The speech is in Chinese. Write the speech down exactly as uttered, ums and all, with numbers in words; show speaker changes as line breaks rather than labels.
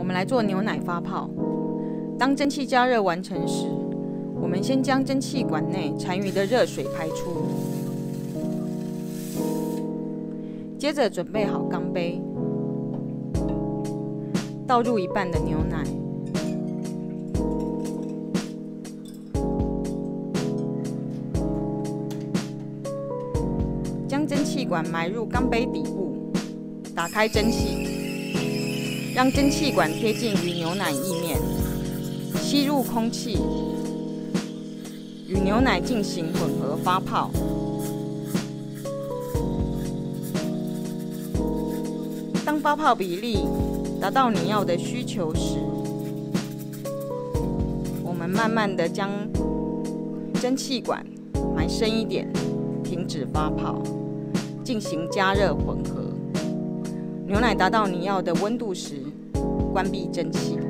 们来做牛奶发泡。当蒸汽加热完成时，我们先将蒸汽管内残余的热水排出，接着准备好钢杯，倒入一半的牛奶，将蒸汽管埋入钢杯底部，打开蒸汽，让蒸汽管贴近于牛奶液面，吸入空气，与牛奶进行混合发泡。当发泡比例达到你要的需求时，我们慢慢的将蒸汽管埋深一点，停止发泡，进行加热混合。牛奶达到你要的温度时，关闭蒸汽。